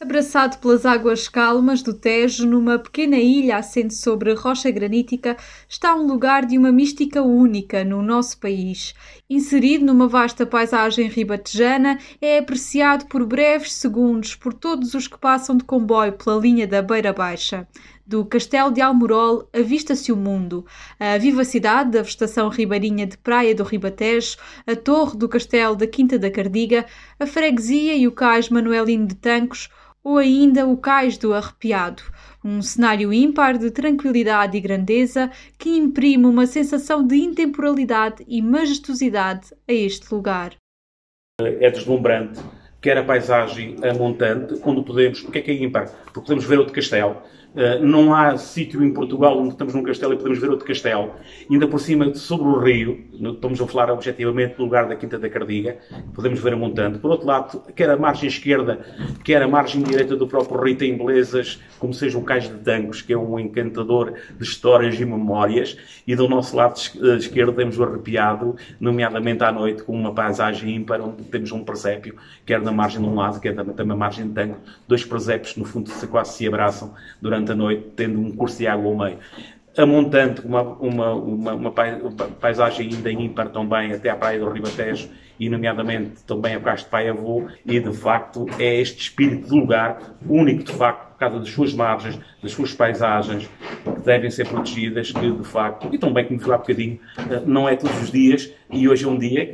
Abraçado pelas águas calmas do Tejo, numa pequena ilha assente sobre rocha granítica, está um lugar de uma mística única no nosso país. Inserido numa vasta paisagem ribatejana, é apreciado por breves segundos por todos os que passam de comboio pela linha da Beira Baixa. Do Castelo de Almorol avista-se o mundo, a vivacidade da vegetação ribeirinha de Praia do Ribatejo, a torre do Castelo da Quinta da Cardiga, a freguesia e o cais Manuelino de Tancos, ou ainda o Cais do Arrepiado, um cenário ímpar de tranquilidade e grandeza que imprime uma sensação de intemporalidade e majestosidade a este lugar. É deslumbrante, quer a paisagem montante, onde podemos, porque é ímpar? Porque podemos ver outro castelo. Não há sítio em Portugal onde estamos num castelo e podemos ver outro castelo. E ainda por cima, sobre o rio, estamos a falar objetivamente do lugar da Quinta da Cardiga, podemos ver a montante. Por outro lado, quer a margem esquerda, quer a margem direita do próprio rio tem belezas, como seja o Cais de Tancos, que é um encantador de histórias e memórias. E do nosso lado esquerdo temos o Arrepiado, nomeadamente à noite, com uma paisagem ímpar, onde temos um presépio, quer na margem de um lado, quer também na margem de Tancos, dois presépios, no fundo, quase se abraçam durante a noite, tendo um curso de água ao meio. A montante, uma paisagem ainda ímpar também, até à Praia do Ribatejo, e nomeadamente também ao Cais de Paiavô, e de facto é este espírito de lugar, único de facto, por causa das suas margens, das suas paisagens, que devem ser protegidas, que de facto, e também, como falei há bocadinho, não é todos os dias, e hoje é um dia,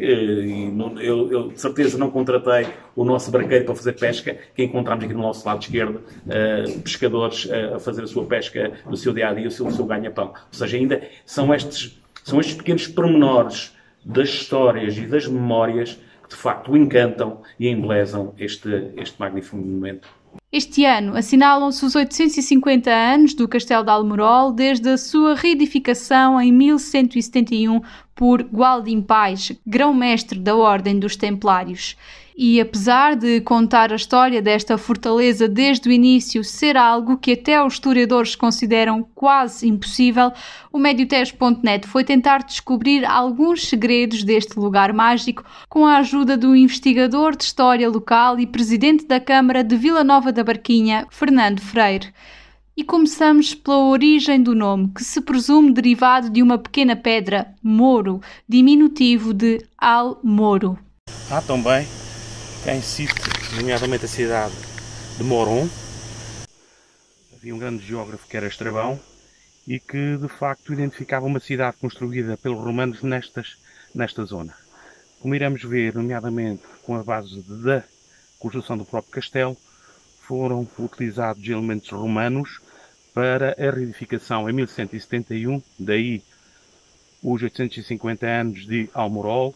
eu de certeza não contratei o nosso barqueiro para fazer pesca, que encontramos aqui no nosso lado esquerdo, pescadores a fazer a sua pesca no seu dia-a-dia, o seu ganha-pão. Ou seja, ainda são estes pequenos pormenores das histórias e das memórias que de facto encantam e embelezam este magnífico monumento. Este ano assinalam-se os 850 anos do Castelo de Almorol desde a sua reedificação em 1171 por Gualdim Pais, grão-mestre da Ordem dos Templários. E apesar de contar a história desta fortaleza desde o início ser algo que até os historiadores consideram quase impossível, o Mediotejo.net foi tentar descobrir alguns segredos deste lugar mágico com a ajuda do investigador de história local e presidente da Câmara de Vila Nova da Barquinha, Fernando Freire. E começamos pela origem do nome, que se presume derivado de uma pequena pedra, Moro, diminutivo de Almoro. Também quem cite, nomeadamente a cidade de Moron. Havia um grande geógrafo que era Estrabão e que de facto identificava uma cidade construída pelos romanos nesta zona. Como iremos ver, nomeadamente com a base da construção do próprio castelo, foram utilizados elementos romanos para a reedificação em 1171, daí os 850 anos de Almorol,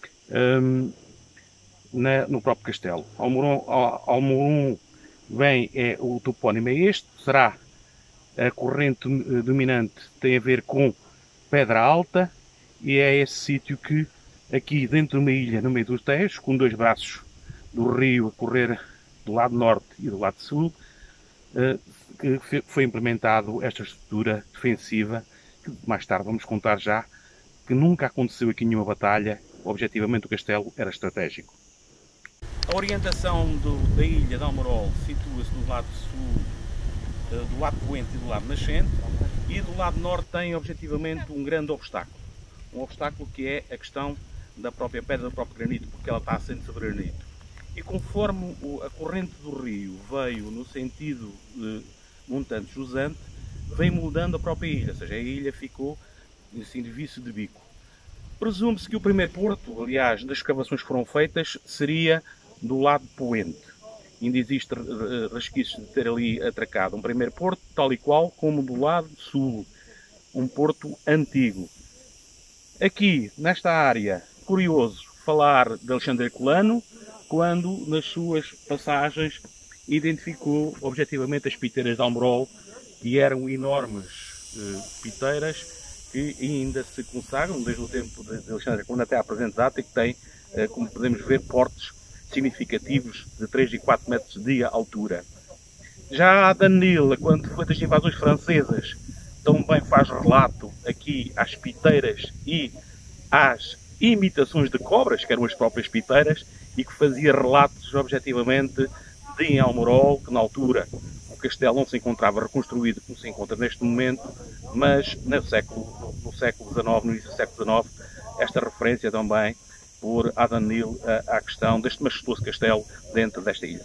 no próprio castelo. Almoron o topónimo é este, será a corrente dominante, tem a ver com Pedra Alta, e é esse sítio que, aqui dentro de uma ilha, no meio do Tejo, com dois braços do rio a correr do lado norte e do lado sul, que foi implementado esta estrutura defensiva, que mais tarde vamos contar já, que nunca aconteceu aqui nenhuma batalha. Objetivamente o castelo era estratégico. A orientação da ilha de Almorol situa-se do lado sul, do lado poente e do lado nascente, e do lado norte tem objetivamente um grande obstáculo. Um obstáculo que é a questão da própria pedra, do próprio granito, porque ela está assente sobre granito. E conforme a corrente do rio veio no sentido montante-jusante, veio moldando a própria ilha, ou seja, a ilha ficou em serviço de bico. Presume-se que o primeiro porto, aliás, das escavações que foram feitas, seria do lado poente. Ainda existe resquícios de ter ali atracado um primeiro porto, tal e qual como do lado sul, um porto antigo. Aqui, nesta área, curioso falar de Alexandre Herculano, quando nas suas passagens identificou objetivamente as piteiras de Almorol, que eram enormes piteiras que ainda se consagram desde o tempo de Alexandre Herculano até à presente data, e que têm, como podemos ver, portes significativos de 3 e 4 metros de altura. Já a Danila, quando foi das invasões francesas, também faz relato aqui às piteiras e às imitações de cobras, que eram as próprias piteiras, e que fazia relatos objetivamente de Almorol, que na altura o castelo não se encontrava reconstruído como se encontra neste momento, mas no século XIX, no início do século XIX, esta referência também por Adam Neil à questão deste majestoso castelo dentro desta ilha.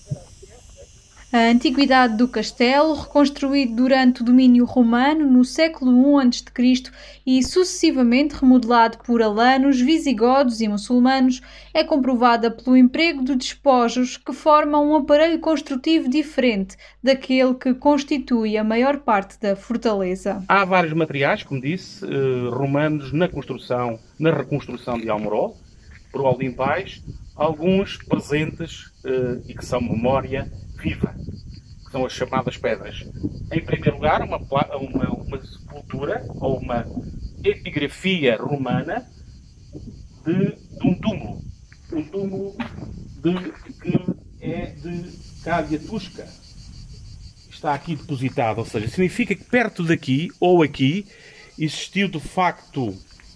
A antiguidade do castelo, reconstruído durante o domínio romano no século I a.C. e sucessivamente remodelado por alanos, visigodos e muçulmanos, é comprovada pelo emprego de despojos que formam um aparelho construtivo diferente daquele que constitui a maior parte da fortaleza. Há vários materiais, como disse, romanos na reconstrução de Almorol, por Aldim Pais, alguns presentes e que são memória viva, que são as chamadas pedras. Em primeiro lugar, uma sepultura ou uma epigrafia romana de um túmulo. Um túmulo que é de Cádia Tusca. Está aqui depositado, ou seja, significa que perto daqui ou aqui existiu de facto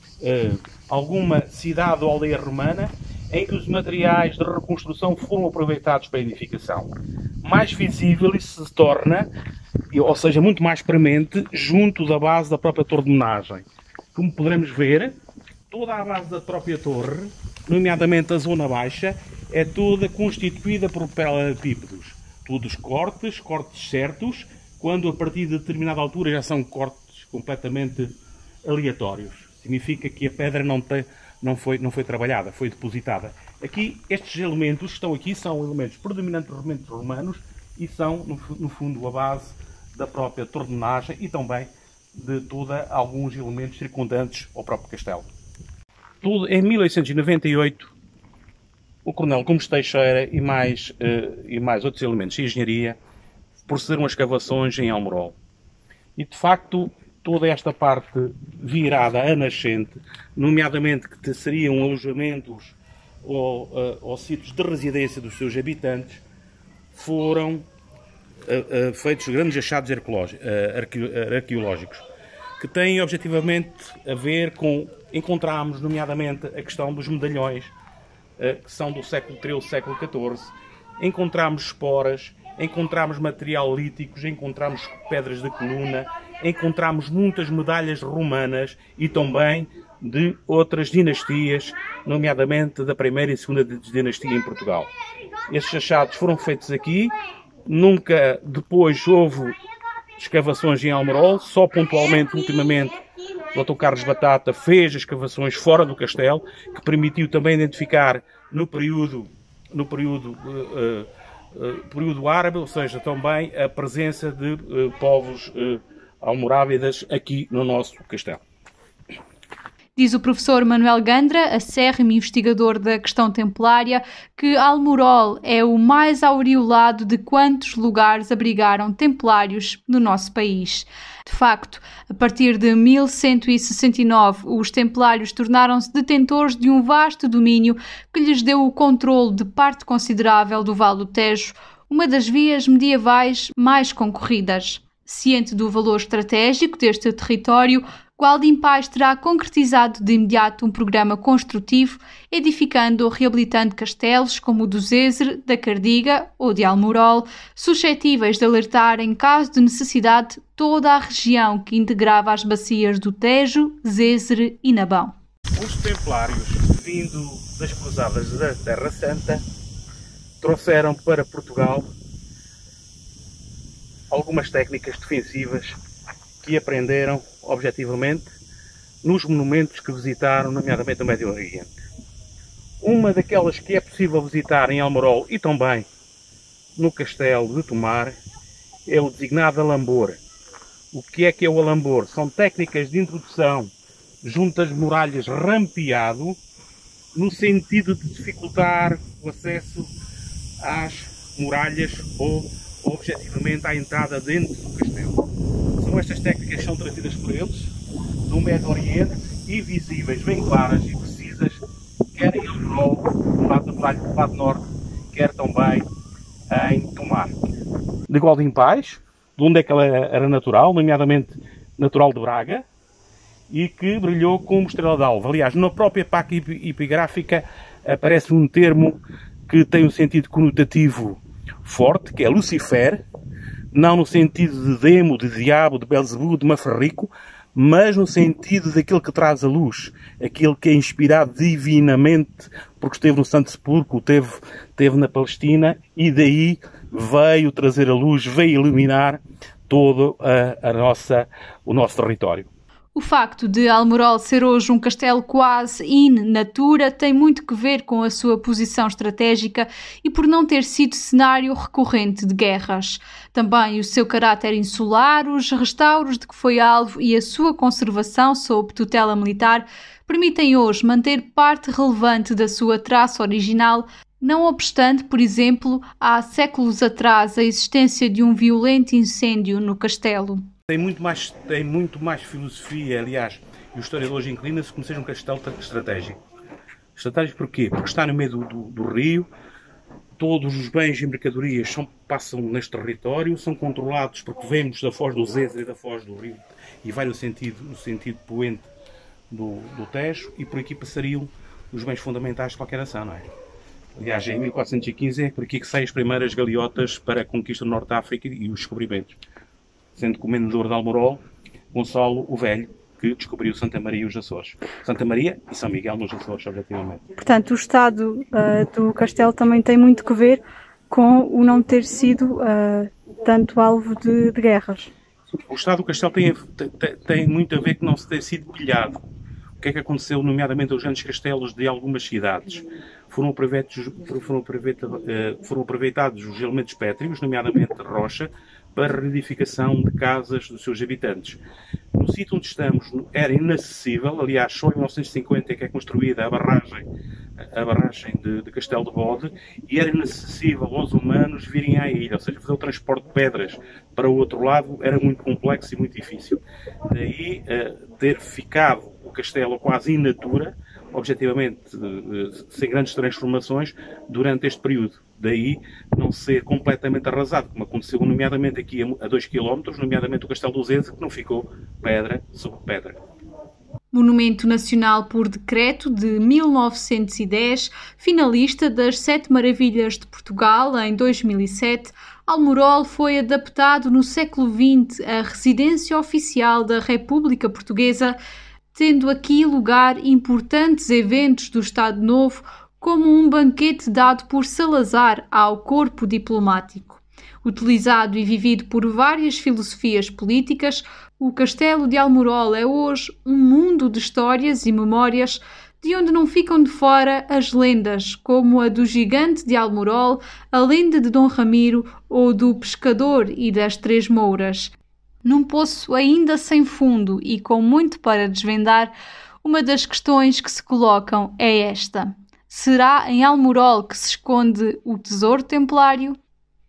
alguma cidade ou aldeia romana em que os materiais de reconstrução foram aproveitados para a edificação. Mais visível isso se torna, ou seja, muito mais premente, junto da base da própria torre de homenagem. Como poderemos ver, toda a base da própria torre, nomeadamente a zona baixa, é toda constituída por paralelepípedos. Todos cortes certos, quando a partir de determinada altura já são cortes completamente aleatórios. Significa que a pedra não foi trabalhada, foi depositada. Aqui, estes elementos que estão aqui são elementos predominantemente romanos e são, no fundo, a base da própria torre de homenagem e também de alguns elementos circundantes ao próprio castelo. Em 1898, o coronel Gomes Teixeira e mais outros elementos de engenharia procederam a escavações em Almorol. E, de facto, toda esta parte virada a nascente, nomeadamente que seriam alojamentos ou sítios de residência dos seus habitantes, foram feitos grandes achados arqueológicos, que têm objetivamente a ver com, encontramos nomeadamente a questão dos medalhões, que são do século XIII, século XIV, encontramos esporas, encontramos material líticos, encontramos pedras de coluna, encontramos muitas medalhas romanas e também de outras dinastias, nomeadamente da primeira e segunda dinastia em Portugal. Estes achados foram feitos aqui, nunca depois houve escavações em Almorol, só pontualmente, ultimamente, o Dr. Carlos Batata fez escavações fora do castelo, que permitiu também identificar no período árabe, ou seja, também a presença de povos almorávidas aqui no nosso castelo. Diz o professor Manuel Gandra, acérrimo investigador da questão templária, que Almorol é o mais aureolado de quantos lugares abrigaram templários no nosso país. De facto, a partir de 1169, os templários tornaram-se detentores de um vasto domínio que lhes deu o controle de parte considerável do Vale do Tejo, uma das vias medievais mais concorridas. Ciente do valor estratégico deste território, Gualdim Pais terá concretizado de imediato um programa construtivo, edificando ou reabilitando castelos como o do Zézer, da Cardiga ou de Almorol, suscetíveis de alertar, em caso de necessidade, toda a região que integrava as bacias do Tejo, Zézer e Nabão. Os templários, vindo das cruzadas da Terra Santa, trouxeram para Portugal algumas técnicas defensivas que aprenderam objetivamente nos monumentos que visitaram, nomeadamente no Médio Oriente. Uma daquelas que é possível visitar em Almorol e também no Castelo de Tomar é o designado alambor. O que é o alambor? São técnicas de introdução junto às muralhas rampeado, no sentido de dificultar o acesso às muralhas ou objetivamente à entrada dentro do castelo. São estas técnicas que são trazidas por eles do Médio Oriente e visíveis, bem claras e precisas, quer em Almorol, do lado da muralha do lado norte, quer também em Tomar. De Gualdim Pais, de onde é que ela era natural, nomeadamente natural de Braga, e que brilhou como estrela d'alva. Aliás, na própria placa epigráfica aparece um termo que tem um sentido conotativo forte, que é Lucifer, não no sentido de demo, de diabo, de Belzebu, de Mafarrico, mas no sentido daquele que traz a luz, aquele que é inspirado divinamente, porque esteve no Santo Sepulcro, esteve na Palestina, e daí veio trazer a luz, veio iluminar todo o nosso território. O facto de Almorol ser hoje um castelo quase in natura tem muito que ver com a sua posição estratégica e por não ter sido cenário recorrente de guerras. Também o seu caráter insular, os restauros de que foi alvo e a sua conservação sob tutela militar permitem hoje manter parte relevante da sua traça original, não obstante, por exemplo, há séculos atrás a existência de um violento incêndio no castelo. Tem muito mais filosofia, aliás, e os historiadores inclinam-se como seja um castelo estratégico. Estratégico porquê? Porque está no meio do rio, todos os bens e mercadorias passam neste território, são controlados porque vemos da foz do Zezer e da foz do rio, e vai no sentido poente do Tejo, e por aqui passariam os bens fundamentais de qualquer nação, não é? Aliás, em 1415 é por aqui que saem as primeiras galeotas para a conquista do Norte de África e os descobrimentos. Sendo comendador de Almorol, Gonçalo o Velho, que descobriu Santa Maria e os Açores. Santa Maria e São Miguel nos Açores, objetivamente. Portanto, o estado do castelo também tem muito que ver com o não ter sido tanto alvo de guerras. O estado do castelo tem muito a ver com não se ter sido pilhado. O que é que aconteceu, nomeadamente, aos grandes castelos de algumas cidades? Foram aproveitados os elementos pétreos, nomeadamente rocha, para a reedificação de casas dos seus habitantes. No sítio onde estamos era inacessível, aliás, só em 1950 é que é construída a barragem de Castelo de Bode, e era inacessível aos humanos virem à ilha, ou seja, fazer o transporte de pedras para o outro lado era muito complexo e muito difícil. Daí ter ficado o castelo quase in natura, objetivamente sem grandes transformações durante este período. Daí não ser completamente arrasado, como aconteceu nomeadamente aqui a 2 km, nomeadamente o Castelo do Zezer, que não ficou pedra sobre pedra. Monumento Nacional por decreto de 1910, finalista das 7 Maravilhas de Portugal em 2007, Almorol foi adaptado no século XX à residência oficial da República Portuguesa, tendo aqui lugar importantes eventos do Estado Novo, como um banquete dado por Salazar ao corpo diplomático. Utilizado e vivido por várias filosofias políticas, o Castelo de Almorol é hoje um mundo de histórias e memórias de onde não ficam de fora as lendas, como a do gigante de Almorol, a lenda de Dom Ramiro ou do pescador e das Três Mouras. Num poço ainda sem fundo e com muito para desvendar, uma das questões que se colocam é esta: será em Almorol que se esconde o tesouro templário?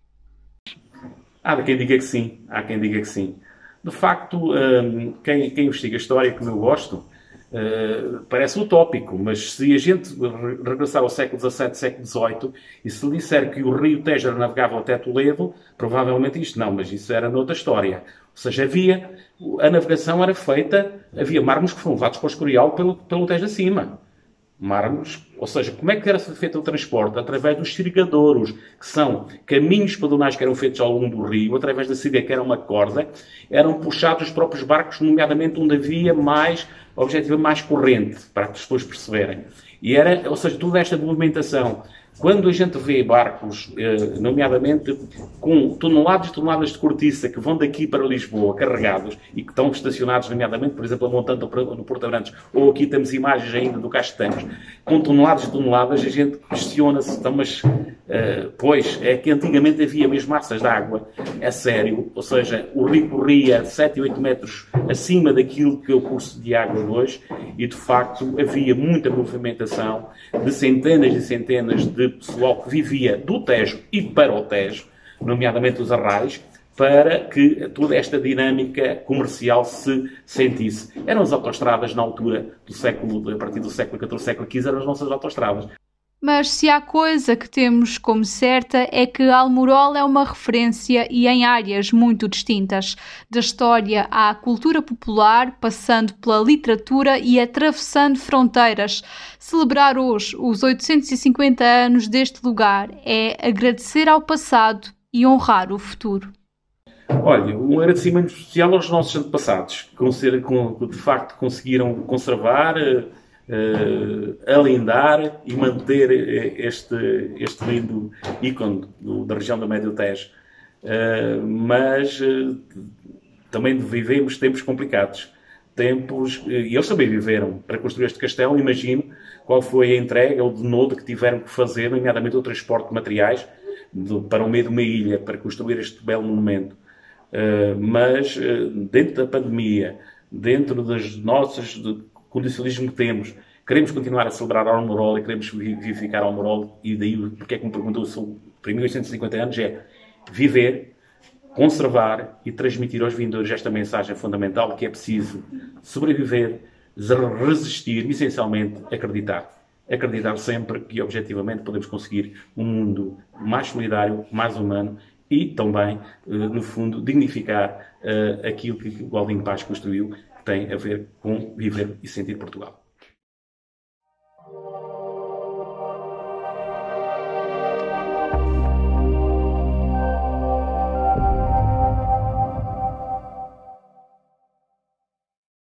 Há quem diga que sim, há quem diga que sim. De facto, quem investiga a história, como eu gosto, parece utópico, mas se a gente regressar ao século XVII, século XVIII, e se lhe disser que o rio Tejo navegava até Toledo, provavelmente isto não, mas isso era noutra história. Ou seja, a navegação era feita, havia mármores que foram levados para o Escorial pelo Tejo acima. Mármores, ou seja, como é que era feito o transporte? Através dos sirgadouros, que são caminhos pedonais que eram feitos ao longo do rio, através da sirga, que era uma corda, eram puxados os próprios barcos, nomeadamente onde havia mais corrente, para as pessoas perceberem. E era, ou seja, toda esta movimentação. Quando a gente vê barcos, nomeadamente com toneladas e toneladas de cortiça que vão daqui para Lisboa, carregados, e que estão estacionados, nomeadamente, por exemplo, a Montante no Porto Abrantes, ou aqui temos imagens ainda do Castanhos, com toneladas e toneladas, a gente questiona-se, então, mas, pois, é que antigamente havia mesmo massas de água, é sério, ou seja, o rio corria 7 e 8 metros acima daquilo que é o curso de água de hoje, e de facto havia muita movimentação de centenas e centenas de pessoal que vivia do Tejo e para o Tejo, nomeadamente os arrais, para que toda esta dinâmica comercial se sentisse. Eram as autoestradas na altura do século, a partir do século XIV, século XV, eram as nossas autoestradas. Mas se há coisa que temos como certa é que Almorol é uma referência e em áreas muito distintas, da história à cultura popular, passando pela literatura e atravessando fronteiras. Celebrar hoje os 850 anos deste lugar é agradecer ao passado e honrar o futuro. Olha, um agradecimento especial aos nossos antepassados, que de facto conseguiram conservar, alindar e manter este lindo ícone da região do Médio Tejo. Mas também vivemos tempos complicados. E eles também viveram. Para construir este castelo, imagino qual foi a entrega ou o denodo que tiveram que fazer, nomeadamente o transporte de materiais para o meio de uma ilha, para construir este belo monumento. Mas dentro da pandemia, dentro das nossas condicionalismo que temos, queremos continuar a celebrar Almorol e queremos vivificar Almorol, e daí porque é que me perguntou sobre 1850 anos, é viver, conservar e transmitir aos vindouros esta mensagem fundamental, que é preciso sobreviver, resistir e, essencialmente, acreditar. Acreditar sempre que, objetivamente, podemos conseguir um mundo mais solidário, mais humano e também, no fundo, dignificar aquilo que o Gualdinho Paz construiu, que tem a ver com viver e sentir Portugal.